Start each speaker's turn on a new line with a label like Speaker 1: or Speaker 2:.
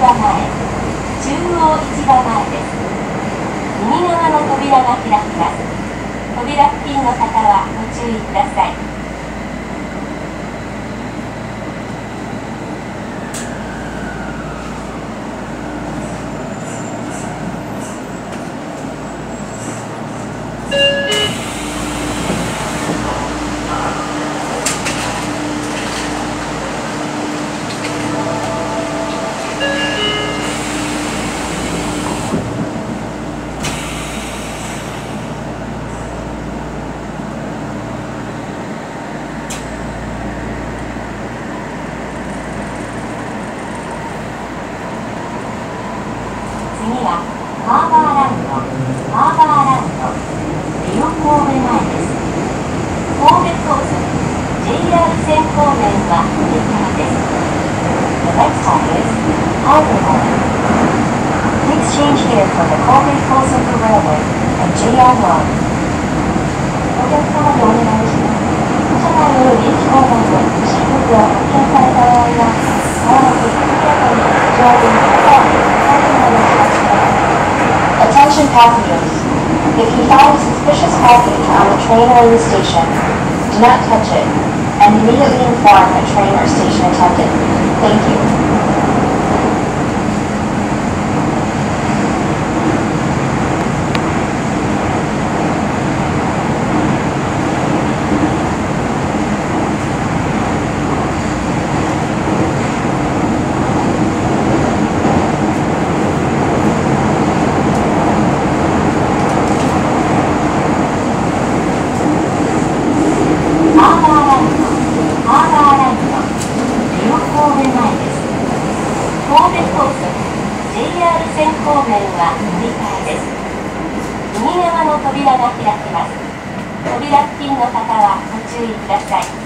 Speaker 1: 場前、中央市場前です。右側の扉が開きます。扉付近の方はご注意ください。次はハーバーランド、リオ神戸前です。神戸高速 JR 線方面は右側です。The next stop is Harbor Line. Please change here for the Kobe Kosoku Railway and JR Line. お客様にお願いします。車内および飛行場で不審物を発見された場合は、早く速やかに乗務または最後までお待ちください。Attention passengers. If you find a suspicious package on the train or in the station, do not touch it and immediately inform a train or station attendant. Thank you. 線方面は乗り換えです。右側の扉が開きます。扉付近の方はご注意ください。